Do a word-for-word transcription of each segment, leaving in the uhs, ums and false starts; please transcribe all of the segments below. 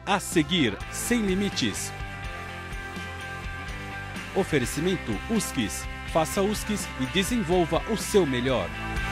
A seguir, Sem Limites. Oferecimento U S C S. Faça U S C S e desenvolva o seu melhor.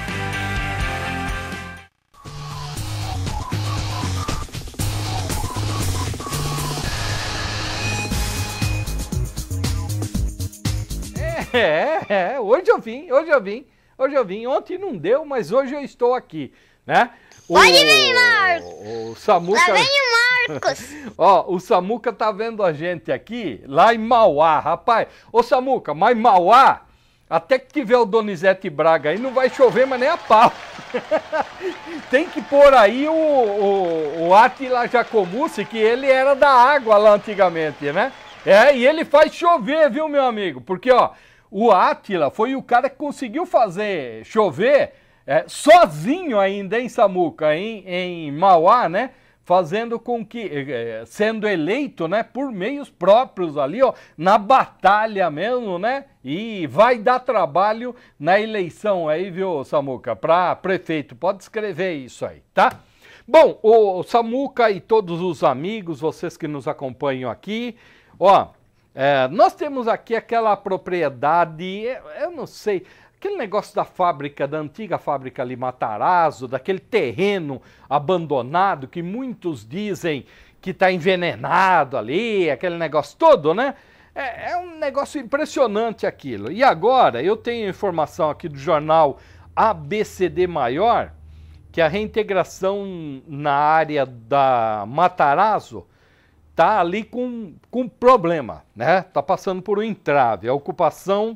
É, é, hoje eu vim, hoje eu vim, hoje eu vim. Ontem não deu, mas hoje eu estou aqui, né? O, Pode vir, Marcos! O, o Samuca... Lá vem o Marcos! Ó, o Samuca tá vendo a gente aqui, lá em Mauá, rapaz. Ô, Samuca, mas Mauá, até que tiver o Donizete Braga aí, não vai chover, mas nem a pau. Tem que pôr aí o, o, o Átila Jacomussi, que ele era da água lá antigamente, né? É, e ele faz chover, viu, meu amigo? Porque, ó, o Átila foi o cara que conseguiu fazer chover é, sozinho ainda, em Samuca, em, em Mauá, né? Fazendo com que, é, sendo eleito, né, por meios próprios ali, ó, na batalha mesmo, né? E vai dar trabalho na eleição aí, viu, Samuca? Para prefeito, pode escrever isso aí, tá? Bom, o Samuca e todos os amigos, vocês que nos acompanham aqui, ó, é, nós temos aqui aquela propriedade, eu não sei, aquele negócio da fábrica, da antiga fábrica ali Matarazzo, daquele terreno abandonado que muitos dizem que está envenenado ali, aquele negócio todo, né? É, é um negócio impressionante aquilo. E agora, eu tenho informação aqui do jornal A B C D Maior, que a reintegração na área da Matarazzo tá ali com, com problema, né? Tá passando por um entrave. A ocupação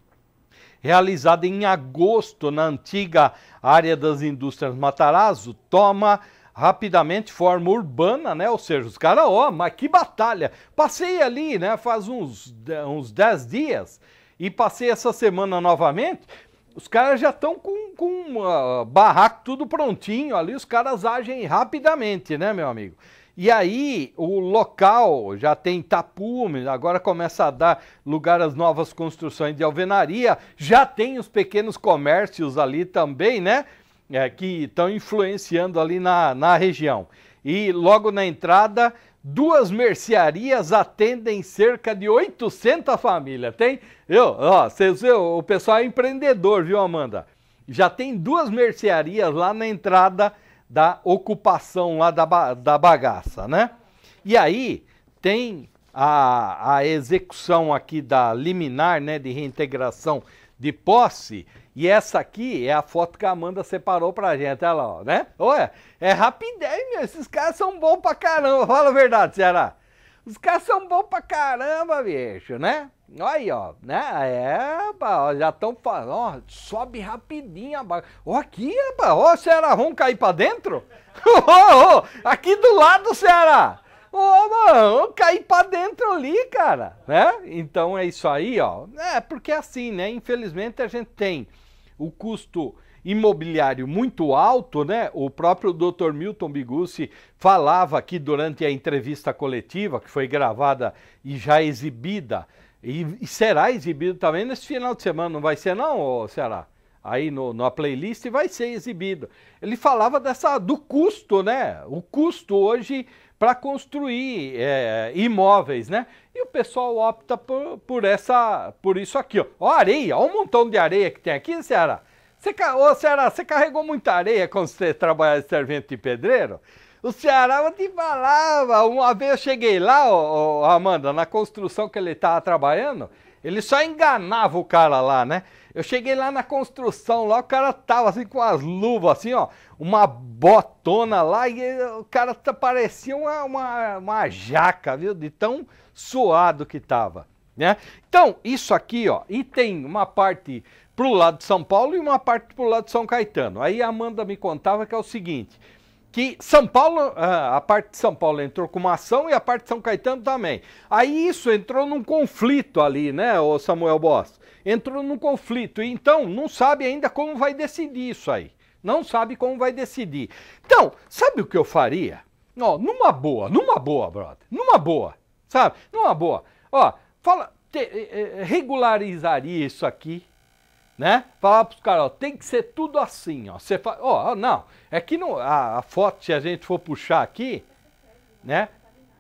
realizada em agosto na antiga área das indústrias Matarazzo toma rapidamente forma urbana, né? Ou seja, os caras, ó, mas que batalha! Passei ali, né? Faz uns, uns dez dias e passei essa semana novamente. Os caras já estão com, com uh, barraco tudo prontinho ali, os caras agem rapidamente, né, meu amigo? E aí, o local já tem tapume, agora começa a dar lugar às novas construções de alvenaria, já tem os pequenos comércios ali também, né? É, que estão influenciando ali na, na região. E logo na entrada, duas mercearias atendem cerca de oitocentas famílias. Tem, eu, ó, cês, eu, o pessoal é empreendedor, viu, Amanda? Já tem duas mercearias lá na entrada da ocupação lá da, da bagaça, né? E aí tem a, a execução aqui da liminar, né, de reintegração de posse, e essa aqui é a foto que a Amanda separou pra gente, olha lá, ó, né? Olha, é rapidez, meu, esses caras são bons pra caramba, fala a verdade, Ceará. Os caras são bons pra caramba, bicho, né? Olha aí, ó, né? É, ó, já estão falando, ó, sobe rapidinho a barra. Ó, aqui, rapaz, ó, Ceará, vamos cair pra dentro? Ó, ó, aqui do lado, Ceará. Ó, mano, vamos cair pra dentro ali, cara, né? Então é isso aí, ó. É, porque assim, né? Infelizmente a gente tem o custo imobiliário muito alto, né? O próprio doutor Milton Bigucci falava aqui durante a entrevista coletiva, que foi gravada e já exibida, e, e será exibido também nesse final de semana, não vai ser não, ô, Ceará? Aí no, na playlist vai ser exibido. Ele falava dessa, do custo, né? O custo hoje para construir é, imóveis, né? E o pessoal opta por, por, essa, por isso aqui, ó. Ó, areia, ó um montão de areia que tem aqui, Ceará. Você, ô, Ceará, você carregou muita areia quando você trabalhava de servente de pedreiro? O Ceará, eu te falava, uma vez eu cheguei lá, ó, ó, Amanda, na construção que ele estava trabalhando, ele só enganava o cara lá, né? Eu cheguei lá na construção, lá o cara tava assim com as luvas, assim, ó, uma botona lá, e o cara parecia uma, uma, uma jaca, viu? De tão suado que tava, né? Então, isso aqui, ó, e tem uma parte pro lado de São Paulo e uma parte pro lado de São Caetano. Aí a Amanda me contava que é o seguinte, que São Paulo, a parte de São Paulo entrou com uma ação e a parte de São Caetano também. Aí isso entrou num conflito ali, né, o Samuel Boss? Entrou num conflito, e então não sabe ainda como vai decidir isso aí. Não sabe como vai decidir. Então, sabe o que eu faria? Ó, numa boa, numa boa, brother, numa boa, sabe? Numa boa. Ó, fala, te, eh, regularizaria isso aqui, né? Falar pros caras, ó, tem que ser tudo assim, ó. Você fala, ó, não, é que no, a, a foto, se a gente for puxar aqui, né?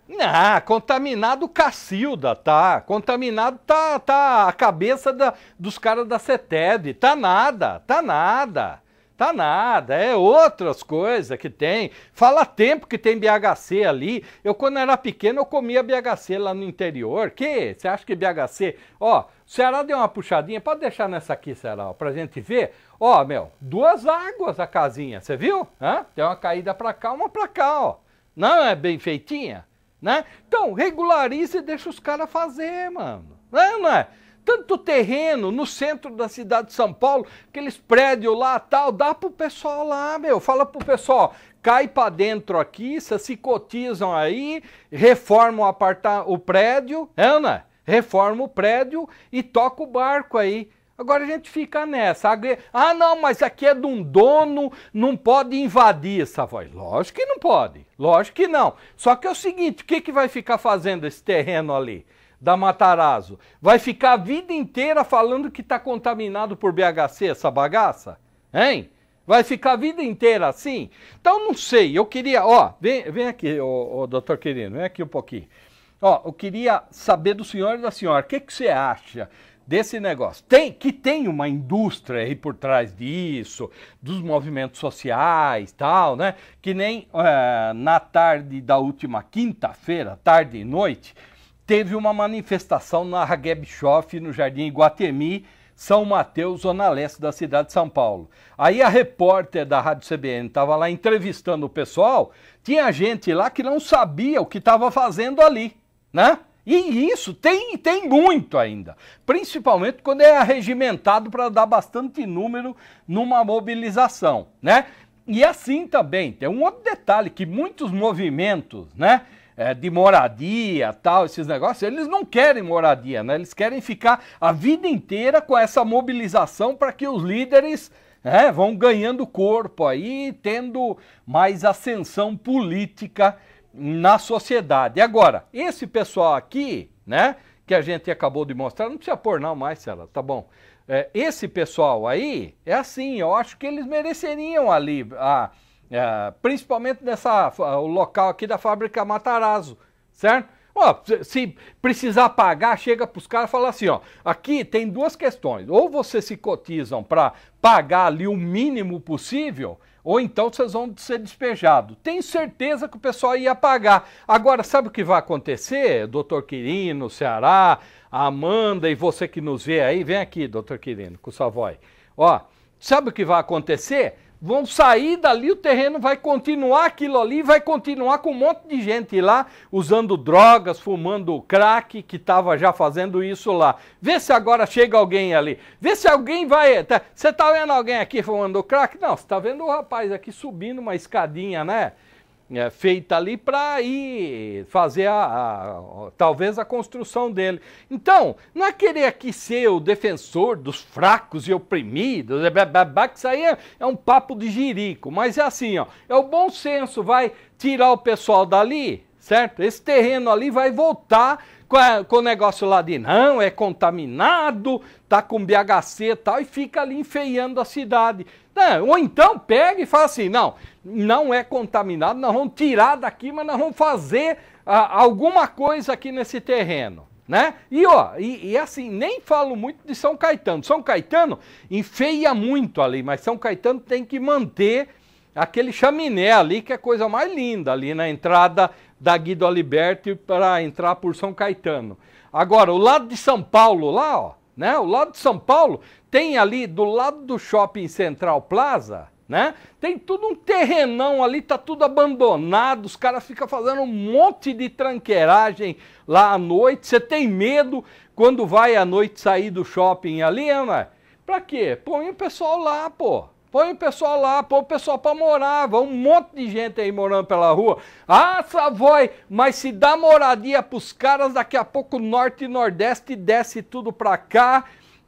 Ah, contaminado Cacilda, tá? Contaminado tá, tá a cabeça da, dos caras da CETED. Tá nada, tá nada, tá nada. É outras coisas que tem. Fala tempo que tem B H C ali. Eu, quando era pequeno, eu comia B H C lá no interior. Que? Você acha que B H C... Ó, o Ceará deu uma puxadinha. Pode deixar nessa aqui, Ceará, ó, pra gente ver. Ó, meu, duas águas a casinha, você viu? Hã? Tem uma caída pra cá, uma pra cá, ó. Não é bem feitinha? Né? Então, regulariza e deixa os caras fazer, mano. Não é, não é? Tanto terreno no centro da cidade de São Paulo, aqueles prédios lá tal, dá pro pessoal lá, meu. Fala pro pessoal, cai pra dentro aqui, vocês se cotizam aí, reforma o, aparta o prédio, é, não é? Reforma o prédio e toca o barco aí. Agora a gente fica nessa. Ah, não, mas aqui é de um dono, não pode invadir essa voz. Lógico que não pode, lógico que não. Só que é o seguinte, o que, que vai ficar fazendo esse terreno ali da Matarazzo? Vai ficar a vida inteira falando que está contaminado por B H C, essa bagaça? Hein? Vai ficar a vida inteira assim? Então não sei, eu queria, ó, vem, vem aqui, ô, ô, doutor Quirino, vem aqui um pouquinho. Ó, eu queria saber do senhor e da senhora, o que, que você acha desse negócio? Tem, que tem uma indústria aí por trás disso, dos movimentos sociais e tal, né? Que nem é, na tarde da última quinta-feira, tarde e noite, teve uma manifestação na Hageb Schoff, no Jardim Iguatemi, São Mateus, zona leste da cidade de São Paulo. Aí a repórter da Rádio C B N estava lá entrevistando o pessoal, tinha gente lá que não sabia o que estava fazendo ali, né? E isso tem, tem muito ainda, principalmente quando é arregimentado para dar bastante número numa mobilização, né? E assim também, tem um outro detalhe, que muitos movimentos, né, é, de moradia, tal, esses negócios, eles não querem moradia, né? Eles querem ficar a vida inteira com essa mobilização para que os líderes... É, vão ganhando corpo aí, tendo mais ascensão política na sociedade. Agora, esse pessoal aqui, né, que a gente acabou de mostrar, não precisa pôr não mais, Cela, tá bom. É, esse pessoal aí, é assim, eu acho que eles mereceriam ali, a, a, principalmente nessa, o local aqui da fábrica Matarazzo, certo? Ó, se precisar pagar, chega para os caras e fala assim, ó, aqui tem duas questões, ou vocês se cotizam para pagar ali o mínimo possível, ou então vocês vão ser despejados. Tenho certeza que o pessoal ia pagar. Agora, sabe o que vai acontecer, doutor Quirino, Ceará, a Amanda e você que nos vê aí, vem aqui, doutor Quirino, com sua voz. Ó, sabe o que vai acontecer? Vão sair dali, o terreno vai continuar aquilo ali, vai continuar com um monte de gente lá, usando drogas, fumando crack, que estava já fazendo isso lá. Vê se agora chega alguém ali. Vê se alguém vai... Tá, você está vendo alguém aqui fumando crack? Não, você está vendo o rapaz aqui subindo uma escadinha, né? É, feita ali para ir fazer a, a, a, talvez a construção dele. Então, não é querer aqui ser o defensor dos fracos e oprimidos, é, é, isso aí é, é um papo de jirico, mas é assim, ó, é o bom senso, vai tirar o pessoal dali, certo? Esse terreno ali vai voltar com, a, com o negócio lá de não, é contaminado, tá com B H C e tal, e fica ali enfeiando a cidade. Não, ou então pega e fala assim, não, não é contaminado, nós vamos tirar daqui, mas nós vamos fazer ah, alguma coisa aqui nesse terreno, né? E ó, e, e assim, nem falo muito de São Caetano. São Caetano enfeia muito ali, mas São Caetano tem que manter aquele chaminé ali, que é a coisa mais linda ali na entrada da Guido Aliberti para entrar por São Caetano. Agora, o lado de São Paulo lá, ó, né? O lado de São Paulo tem ali do lado do Shopping Central Plaza, né? Tem tudo um terrenão ali, tá tudo abandonado, os caras ficam fazendo um monte de tranqueiragem lá à noite. Você tem medo quando vai à noite sair do shopping ali, né? Pra quê? Põe o pessoal lá, pô. Põe o pessoal lá, põe o pessoal para morar, vai um monte de gente aí morando pela rua. Ah, Savoy, mas se dá moradia pros caras, daqui a pouco o Norte e Nordeste desce tudo para cá,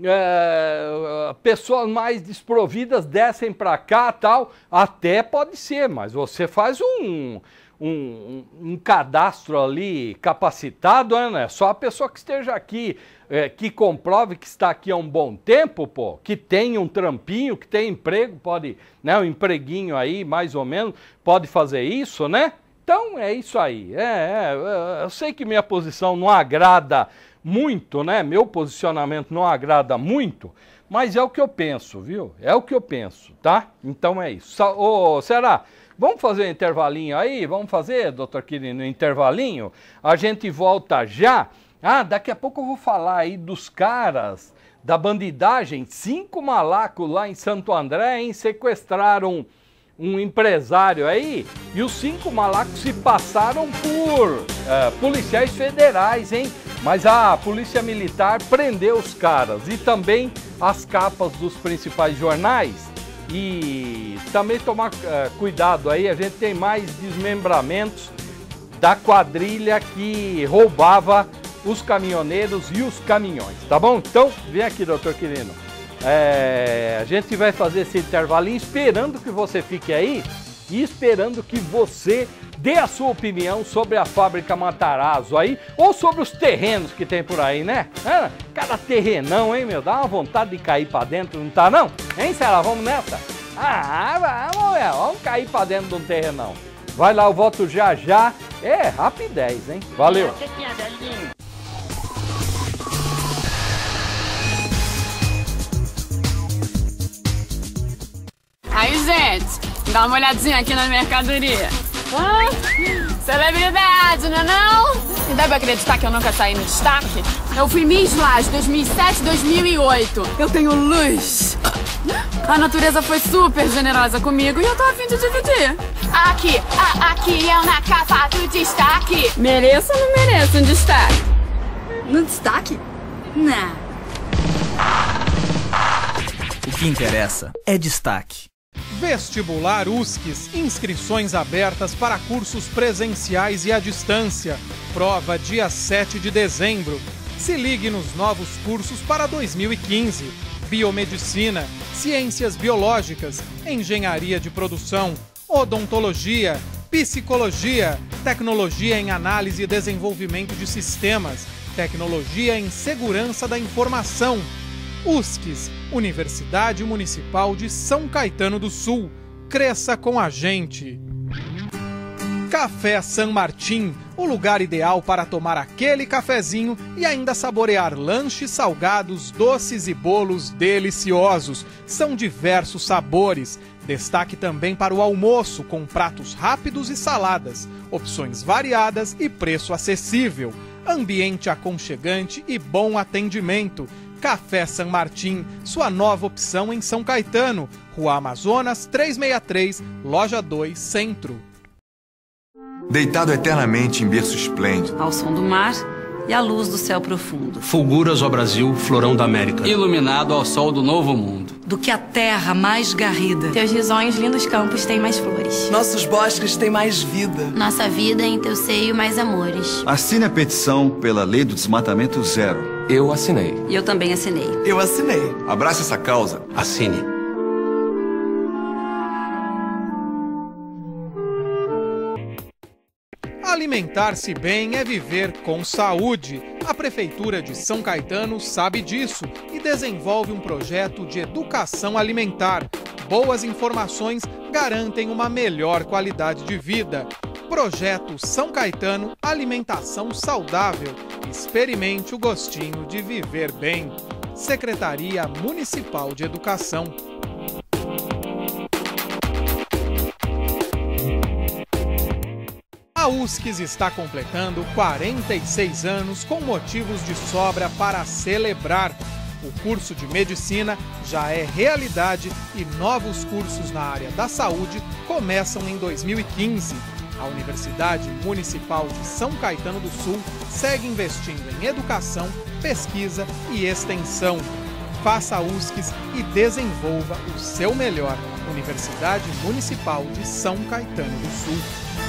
é, pessoas mais desprovidas descem para cá tal. Até pode ser, mas você faz um... Um, um, um cadastro ali capacitado, né? Só a pessoa que esteja aqui, é, que comprove que está aqui há um bom tempo, pô, que tem um trampinho, que tem emprego, pode, né, um empreguinho aí, mais ou menos, pode fazer isso, né? Então é isso aí. É, é, eu sei que minha posição não agrada muito, né? Meu posicionamento não agrada muito, mas é o que eu penso, viu? É o que eu penso, tá? Então é isso. Ô, Ceará, vamos fazer um intervalinho aí? Vamos fazer, doutor Quirino, um intervalinho? A gente volta já. Ah, daqui a pouco eu vou falar aí dos caras da bandidagem. Cinco malacos lá em Santo André, hein? Sequestraram um empresário aí e os cinco malacos se passaram por uh, policiais federais, hein? Mas a polícia militar prendeu os caras e também as capas dos principais jornais. E também tomar uh, cuidado aí, a gente tem mais desmembramentos da quadrilha que roubava os caminhoneiros e os caminhões, tá bom? Então, vem aqui, doutor Quirino. É, a gente vai fazer esse intervalinho esperando que você fique aí e esperando que você dê a sua opinião sobre a fábrica Matarazzo aí, ou sobre os terrenos que tem por aí, né? É, cada terrenão, hein, meu? Dá uma vontade de cair pra dentro, não tá não? Hein, Ceará? Vamos nessa? Ah, vamos, é, vamos cair pra dentro de um terrenão. Vai lá, eu volto já já. É, rapidez, hein? Valeu! Aí, gente, dá uma olhadinha aqui na mercadoria. Ah, celebridade, não é não? E deve acreditar que eu nunca saí no destaque? Eu fui Miss Laje dois mil e sete, dois mil e oito. Eu tenho luz. A natureza foi super generosa comigo e eu tô a fim de dividir. Aqui, a, aqui eu na capa do destaque. Mereço ou não mereço um destaque? No destaque? Não. O que interessa é destaque. Vestibular U S C S, inscrições abertas para cursos presenciais e à distância. Prova dia sete de dezembro. Se ligue nos novos cursos para dois mil e quinze. Biomedicina, Ciências Biológicas, Engenharia de Produção, Odontologia, Psicologia, Tecnologia em Análise e Desenvolvimento de Sistemas, Tecnologia em Segurança da Informação. U S C S, Universidade Municipal de São Caetano do Sul. Cresça com a gente! Café San Martín, o lugar ideal para tomar aquele cafezinho e ainda saborear lanches salgados, doces e bolos deliciosos. São diversos sabores. Destaque também para o almoço, com pratos rápidos e saladas, opções variadas e preço acessível. Ambiente aconchegante e bom atendimento. Café San Martín, sua nova opção em São Caetano, Rua Amazonas trezentos e sessenta e três, Loja dois, Centro. Deitado eternamente em berço esplêndido, Ao som do mar e à luz do céu profundo. Fulguras ao Brasil, florão da América. Iluminado ao sol do novo mundo. Do que a terra mais garrida. Teus risonhos, lindos campos têm mais flores. Nossos bosques têm mais vida. Nossa vida em teu seio mais amores. assine a petição pela lei do desmatamento zero. Eu assinei. E eu também assinei. Eu assinei. Abrace essa causa. Assine. Alimentar-se bem é viver com saúde. A Prefeitura de São Caetano sabe disso e desenvolve um projeto de educação alimentar. Boas informações garantem uma melhor qualidade de vida. Projeto São Caetano Alimentação Saudável. Experimente o gostinho de viver bem. Secretaria Municipal de Educação. A U S C S está completando quarenta e seis anos com motivos de sobra para celebrar. O curso de Medicina já é realidade e novos cursos na área da saúde começam em dois mil e quinze. A Universidade Municipal de São Caetano do Sul segue investindo em educação, pesquisa e extensão. Faça a U S C S e desenvolva o seu melhor. Universidade Municipal de São Caetano do Sul.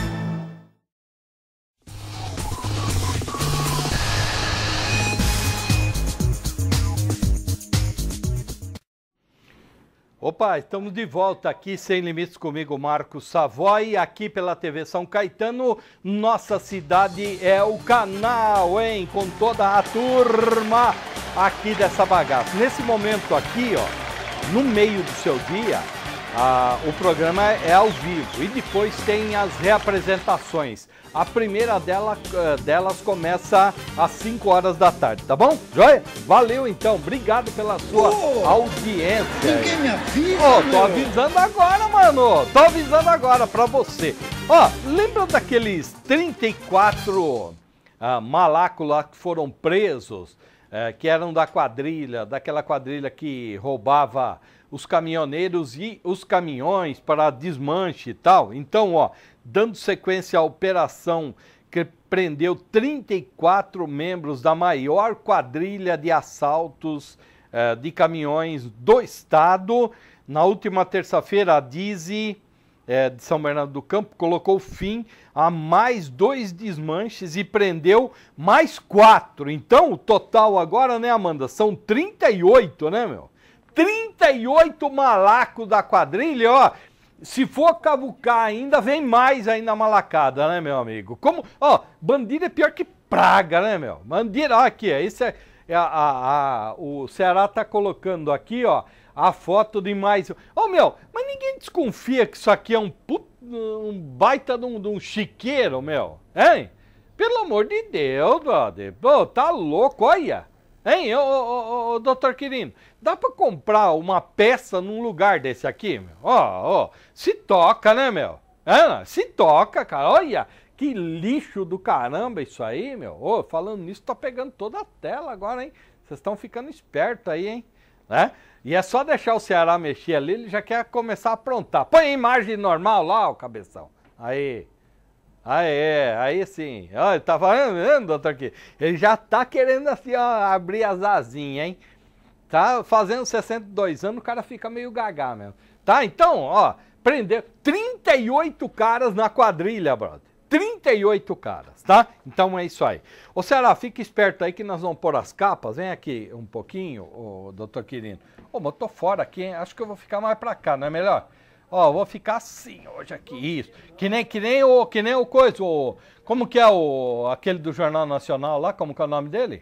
Opa, estamos de volta aqui, Sem Limites, comigo, Marcos Savoy, aqui pela T V São Caetano. Nossa cidade é o canal, hein? Com toda a turma aqui dessa bagaça. Nesse momento aqui, ó, no meio do seu dia, Ah, o programa é ao vivo e depois tem as reapresentações. A primeira dela, delas começa às cinco horas da tarde, tá bom? Joia? Valeu então, obrigado pela sua oh, audiência. Ninguém me avisa, Ó, oh, tô avisando agora, mano. Tô avisando agora pra você. Ó, oh, lembra daqueles trinta e quatro ah, malacos lá que foram presos, eh, que eram da quadrilha, daquela quadrilha que roubava os caminhoneiros e os caminhões para desmanche e tal? Então, ó, dando sequência à operação que prendeu trinta e quatro membros da maior quadrilha de assaltos eh, de caminhões do estado. Na última terça-feira, a Dize eh, de São Bernardo do Campo colocou fim a mais dois desmanches e prendeu mais quatro. Então, o total agora, né, Amanda, são trinta e oito, né, meu? trinta e oito malacos da quadrilha, ó. Se for cavucar ainda, vem mais aí na malacada, né, meu amigo? Como, ó, bandido é pior que praga, né, meu? Bandido, ó, aqui, isso é, é a, a, a, o Ceará tá colocando aqui, ó, a foto de mais... Ó, meu, mas ninguém desconfia que isso aqui é um, put, um baita de um, de um chiqueiro, meu, hein? Pelo amor de Deus, brother, pô, tá louco, olha. Hein, ô, ô, ô, ô, doutor Quirino, dá pra comprar uma peça num lugar desse aqui, meu? Ó, ó, se toca, né, meu? É, se toca, cara, olha, que lixo do caramba isso aí, meu. Ô, falando nisso, tá pegando toda a tela agora, hein? Vocês estão ficando espertos aí, hein? Né? E é só deixar o Ceará mexer ali, ele já quer começar a aprontar. Põe a imagem normal lá, ó, cabeção. Aí... Ah, é, aí sim. Ó, ele tá falando, doutor aqui. Ele já tá querendo assim, ó, abrir as asinhas, hein? Tá fazendo sessenta e dois anos, o cara fica meio gagá mesmo. Tá, então, ó, prendeu trinta e oito caras na quadrilha, brother. trinta e oito caras, tá? Então é isso aí. Ô, Ceará, fica esperto aí que nós vamos pôr as capas. Vem aqui um pouquinho, ô, doutor Quirino. Ô, mas eu tô fora aqui, hein? Acho que eu vou ficar mais pra cá, não é melhor? Ó, vou ficar assim hoje aqui, isso. Que nem, que nem o, que nem o coisa, o, como que é o, aquele do Jornal Nacional lá, como que é o nome dele?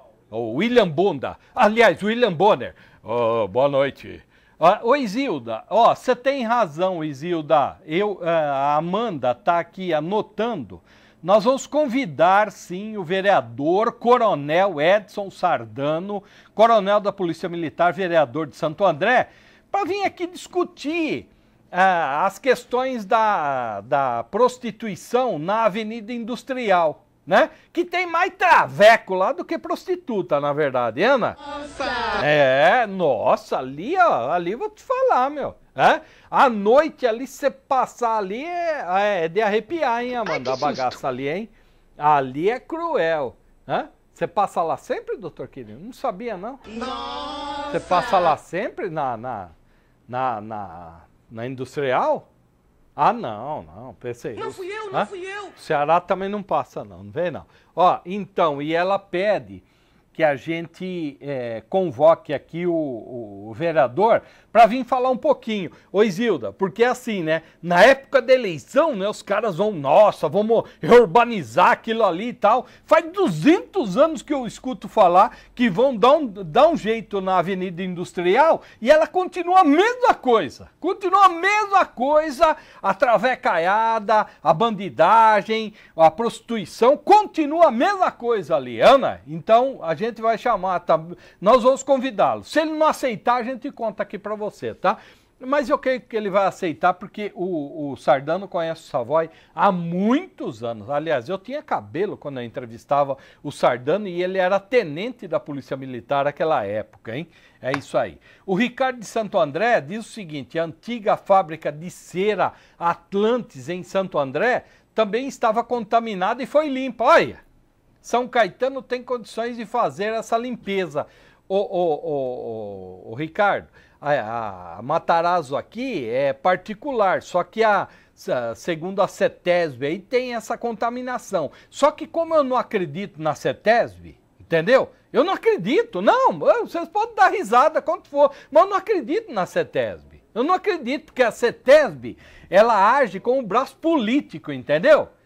O William Bunda. Aliás, William Bonner. Oh, boa noite. Ah, ô, Isilda, ó, você tem razão, Isilda. Eu, a Amanda tá aqui anotando. Nós vamos convidar, sim, o vereador Coronel Edson Sardano, coronel da Polícia Militar, vereador de Santo André, para vir aqui discutir Ah, as questões da, da prostituição na Avenida Industrial, né? Que tem mais traveco lá do que prostituta, na verdade, Ana? Nossa! É, nossa, ali, ó, ali vou te falar, meu. É? À noite ali, se você passar ali, é, é de arrepiar, hein, Amanda? Ai, a bagaça ali, hein? Ali é cruel. Hã? Você passa lá sempre, doutor Quirino? Não sabia, não? Nossa! Você passa lá sempre na... na, na, na Na Industrial? Ah, não, não, pensei. Não fui eu, não Hã? fui eu. O Ceará também não passa, não, não vem não. Ó, então, e ela pede que a gente é, convoque aqui o, o, o vereador para vir falar um pouquinho. Ô, Isilda, porque é assim, né? Na época da eleição, né, os caras vão, nossa, vamos reurbanizar aquilo ali e tal. Faz duzentos anos que eu escuto falar que vão dar um, dar um jeito na Avenida Industrial e ela continua a mesma coisa. Continua a mesma coisa, a travecaiada, a bandidagem, a prostituição, continua a mesma coisa ali, Ana. Então, a gente vai chamar, tá? Nós vamos convidá-lo. Se ele não aceitar, a gente conta aqui para você, tá? Mas eu creio que ele vai aceitar porque o, o Sardano conhece o Savoy há muitos anos. Aliás, eu tinha cabelo quando eu entrevistava o Sardano e ele era tenente da Polícia Militar naquela época, hein? É isso aí. O Ricardo de Santo André diz o seguinte: a antiga fábrica de cera Atlantis em Santo André também estava contaminada e foi limpa. Olha, São Caetano tem condições de fazer essa limpeza. O, o, o, o, o Ricardo, a, a Matarazzo aqui é particular, só que a, segundo a CETESB aí tem essa contaminação. Só que como eu não acredito na CETESB, entendeu? Eu não acredito, não, vocês podem dar risada quanto for, mas eu não acredito na CETESB. Eu não acredito porque a CETESB, ela age com o braço político, entendeu?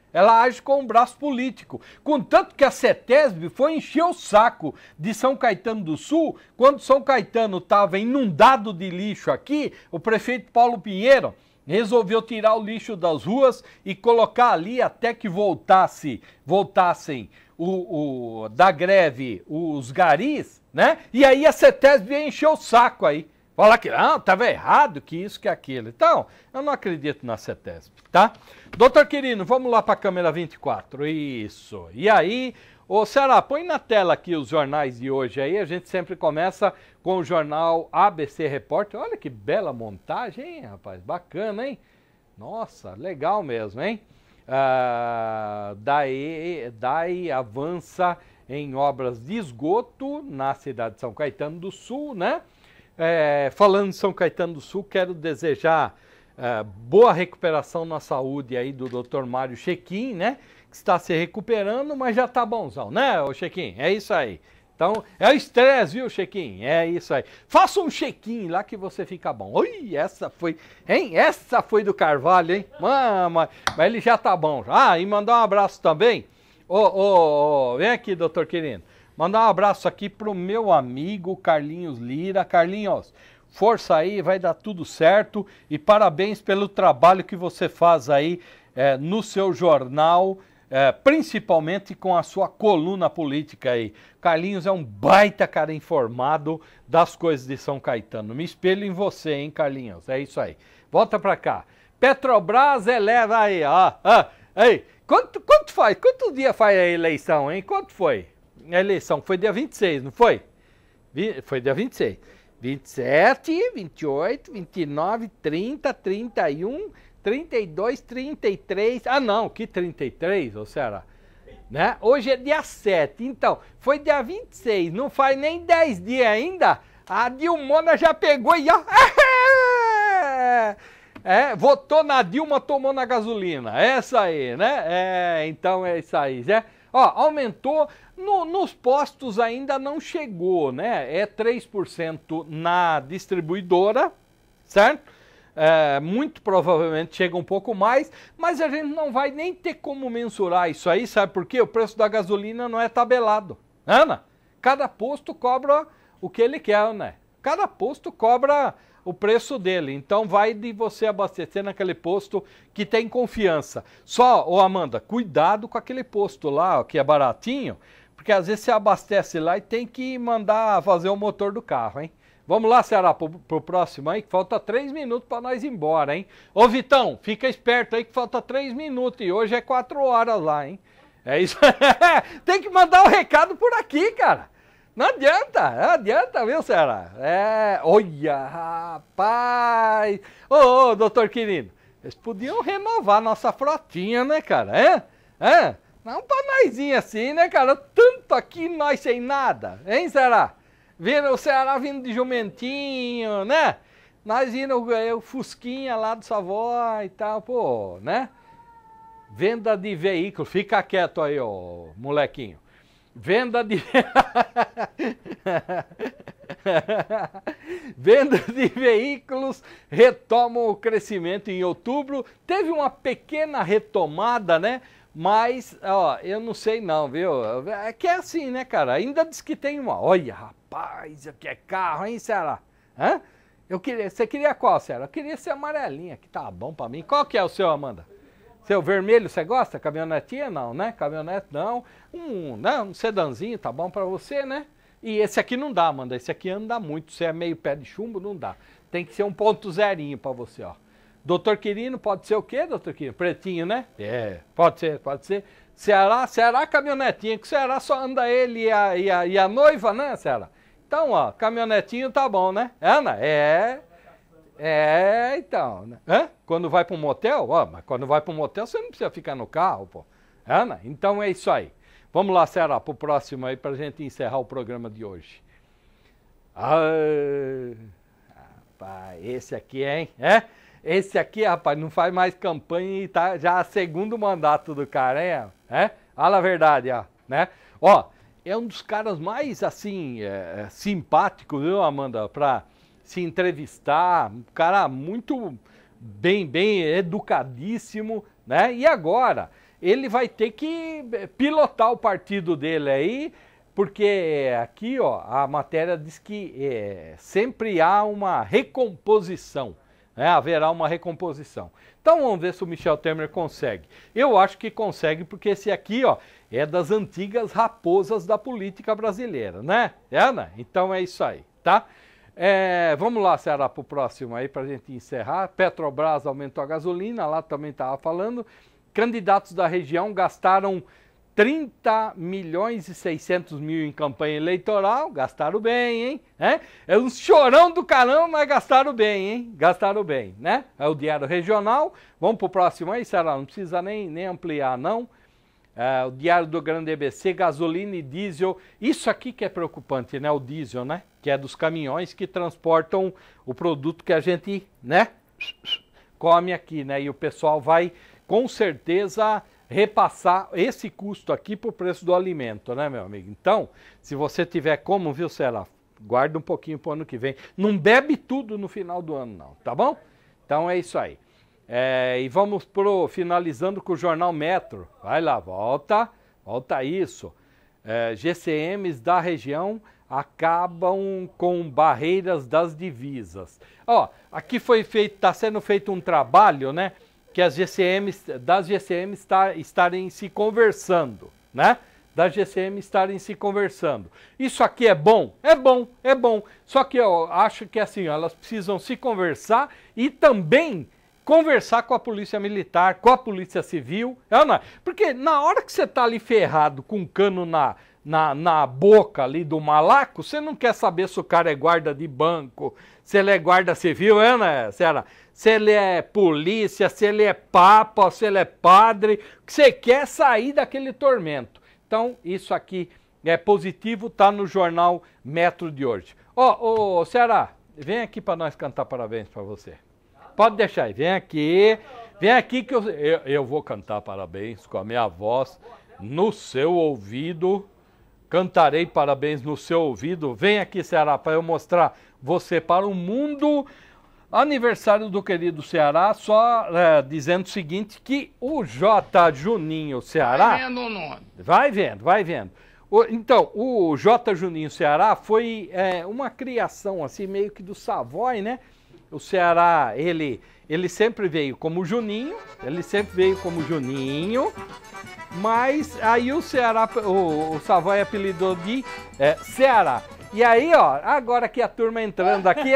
Ela age com um braço político. Contanto que a CETESB foi encher o saco de São Caetano do Sul, quando São Caetano estava inundado de lixo aqui, o prefeito Paulo Pinheiro resolveu tirar o lixo das ruas e colocar ali até que voltasse, voltassem o, o, da greve os garis, né? E aí a CETESB ia encher o saco aí. Falar que ah, estava errado, que isso, que aquilo. Então, eu não acredito na CETESB, tá? Doutor Quirino, vamos lá para a câmera vinte e quatro. Isso. E aí, ô Ceará, põe na tela aqui os jornais de hoje aí. A gente sempre começa com o jornal A B C Repórter. Olha que bela montagem, hein, rapaz? Bacana, hein? Nossa, legal mesmo, hein? Ah, daí, daí avança em obras de esgoto na cidade de São Caetano do Sul, né? É, falando de São Caetano do Sul, quero desejar é, boa recuperação na saúde aí do doutor Mário Chequim, né? Que está se recuperando, mas já tá bonzão, né, ô Chequim? É isso aí. Então, é o estresse, viu, Chequim? É isso aí. Faça um chequinho lá que você fica bom. Ui, essa foi, hein? Essa foi do Carvalho, hein? Mama, mas ele já tá bom. Ah, e mandar um abraço também. Ô, ô, ô, vem aqui, doutor Quirino. Mandar um abraço aqui pro meu amigo Carlinhos Lira. Carlinhos, força aí, vai dar tudo certo. E parabéns pelo trabalho que você faz aí é, no seu jornal, é, principalmente com a sua coluna política aí. Carlinhos é um baita cara informado das coisas de São Caetano. Me espelho em você, hein, Carlinhos? É isso aí. Volta pra cá. Petrobras eleva aí, ó. ó aí. Quanto, quanto faz? Quanto dia faz a eleição, hein? Quanto foi? A eleição foi dia vinte e seis, não foi? Foi dia vinte e seis. vinte e sete, vinte e oito, vinte e nove, trinta, trinta e um, trinta e dois, trinta e três. Ah, não, que trinta e três, ô Ceará? Né? Hoje é dia sete, então, foi dia vinte e seis, não faz nem dez dias ainda. A Dilmona já pegou e ó. É, votou na Dilma, tomou na gasolina. É isso aí, né? É, então é isso aí, né? Ó, aumentou, no, nos postos ainda não chegou, né? É três por cento na distribuidora, certo? É, muito provavelmente chega um pouco mais, mas a gente não vai nem ter como mensurar isso aí, sabe por quê? O preço da gasolina não é tabelado, Ana? Cada posto cobra o que ele quer, né? Cada posto cobra o preço dele, então vai de você abastecer naquele posto que tem confiança. Só, ô Amanda, cuidado com aquele posto lá, ó, que é baratinho, porque às vezes você abastece lá e tem que mandar fazer o motor do carro, hein? Vamos lá, Ceará, pro, pro próximo aí, que falta três minutos para nós ir embora, hein? Ô Vitão, fica esperto aí que falta três minutos e hoje é quatro horas lá, hein? É isso. Tem que mandar o um recado por aqui, cara. Não adianta, não adianta, viu, Ceará? É, olha, rapaz. Ô, ô, doutor Quirino, eles podiam renovar nossa frotinha, né, cara? É? É? Não pra nós ir assim, né, cara? Tanto aqui nós sem nada, hein, Ceará? Vindo o Ceará vindo de jumentinho, né? Nós indo o Fusquinha lá do Savoy e tal, pô, né? Venda de veículo, fica quieto aí, ó, molequinho. Venda de... Venda de veículos retoma o crescimento em outubro. Teve uma pequena retomada, né? Mas, ó, eu não sei não, viu? É que é assim, né, cara? Ainda diz que tem uma... Olha, rapaz, aqui é carro, hein, Ceará? Hã? Eu queria... Você queria qual, Ceará? Eu queria ser amarelinha, que tá bom pra mim. Qual que é o seu, Amanda? Seu vermelho, você gosta? Caminhonetinha? Não, né? Caminhonete não. Um, né? Um sedanzinho, tá bom pra você, né? E esse aqui não dá, Amanda. Esse aqui anda muito. Se é meio pé de chumbo, não dá. Tem que ser um ponto zerinho pra você, ó. Doutor Quirino, pode ser o quê, doutor Quirino? Pretinho, né? É, pode ser, pode ser. Ceará, Ceará caminhonetinha, que Ceará só anda ele e a, e a, e a noiva, né, Ceará? Então, ó, caminhonetinho tá bom, né? Ana, é... É, então, né? Hã? Quando vai para um motel, ó, mas quando vai para um motel você não precisa ficar no carro, pô. Ana, então é isso aí. Vamos lá, Ceará, pro próximo aí pra gente encerrar o programa de hoje. Ah, rapaz, esse aqui, hein? É? Esse aqui, rapaz, não faz mais campanha e tá já segundo mandato do cara, hein? É? Fala a verdade, ó, né? Ó, é um dos caras mais, assim, é, simpáticos, viu, Amanda, pra... se entrevistar, um cara muito bem, bem educadíssimo, né? E agora, ele vai ter que pilotar o partido dele aí, porque aqui, ó, a matéria diz que é, sempre há uma recomposição, né? Haverá uma recomposição. Então vamos ver se o Michel Temer consegue. Eu acho que consegue, porque esse aqui, ó, é das antigas raposas da política brasileira, né? É, né? Então é isso aí, tá? É, vamos lá, Ceará, para o próximo aí, para a gente encerrar. Petrobras aumentou a gasolina, lá também estava falando. Candidatos da região gastaram trinta milhões e seiscentos mil em campanha eleitoral, gastaram bem, hein? É, é um chorão do caramba, mas gastaram bem, hein? Gastaram bem, né? É o Diário Regional. Vamos para o próximo aí, Ceará, não precisa nem, nem ampliar, não. É, o Diário do Grande A B C, gasolina e diesel. Isso aqui que é preocupante, né? O diesel, né? Que é dos caminhões que transportam o produto que a gente, né? Come aqui, né? E o pessoal vai, com certeza, repassar esse custo aqui para o preço do alimento, né, meu amigo? Então, se você tiver como, viu, Ceará? Guarda um pouquinho para o ano que vem. Não bebe tudo no final do ano, não, tá bom? Então é isso aí. É, e vamos pro, finalizando com o Jornal Metro. Vai lá, volta, volta isso. É, G C Ms da região acabam com barreiras das divisas. Ó, aqui foi feito, está sendo feito um trabalho, né? Que as G C Ms, das G C Ms tá, estarem se conversando, né? Das G C Ms estarem se conversando. Isso aqui é bom? É bom, é bom. Só que eu acho que assim, ó, elas precisam se conversar e também conversar com a polícia militar, com a polícia civil, é, não é? Porque na hora que você tá ali ferrado com um cano na, na, na boca ali do malaco, você não quer saber se o cara é guarda de banco, se ele é guarda civil, é, né, Ceará? Se ele é polícia, se ele é papa, se ele é padre, que você quer sair daquele tormento. Então, isso aqui é positivo, tá no Jornal Metro de hoje. Ó, ô, Ceará, vem aqui para nós cantar parabéns para você. Pode deixar aí, vem aqui, vem aqui que eu, eu, eu vou cantar parabéns com a minha voz no seu ouvido, cantarei parabéns no seu ouvido. Vem aqui, Ceará, para eu mostrar você para o mundo. Aniversário do querido Ceará, só é, dizendo o seguinte, que o J. Juninho Ceará... Vai vendo o nome. Vai vendo, vai vendo. O, então, o J. Juninho Ceará foi é, uma criação assim meio que do Savoy, né? O Ceará, ele, ele sempre veio como Juninho, ele sempre veio como Juninho, mas aí o Ceará, o, o Savoy apelidou de é, Ceará. E aí, ó, agora que a turma entrando aqui,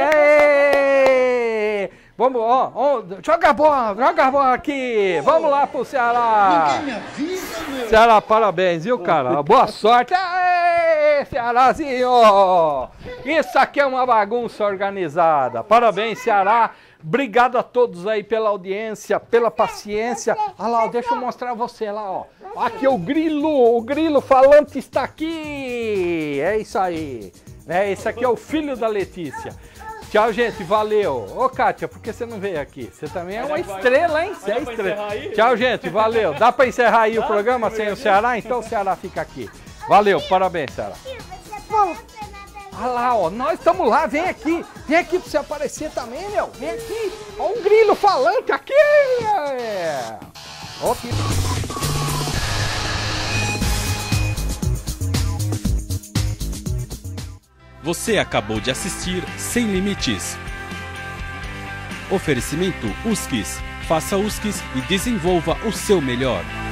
é... Vamos, ó, ó, joga a bola, joga a bola aqui, vamos lá pro Ceará. Ninguém me avisa, meu. Ceará, parabéns, viu, cara? Boa sorte. Aê, Cearazinho! Isso aqui é uma bagunça organizada. Parabéns, Ceará. Obrigado a todos aí pela audiência, pela paciência. Olha lá, deixa eu mostrar você lá, ó. Aqui o grilo, o grilo falante está aqui. É isso aí. É, esse aqui é o filho da Letícia. Tchau, gente, valeu. Ô, Kátia, por que você não veio aqui? Você também é uma estrela, hein? Você é estrela. Tchau, gente, valeu. Dá pra encerrar aí o programa sem o Ceará? Então o Ceará fica aqui. Valeu, parabéns, Ceará. Olha lá, ó, nós estamos lá, vem aqui. Vem aqui pra você aparecer também, meu. Vem aqui. Ó, um grilo falante aqui. É. Ok. Você acabou de assistir Sem Limites. Oferecimento U S Cs. Faça U S Cs e desenvolva o seu melhor.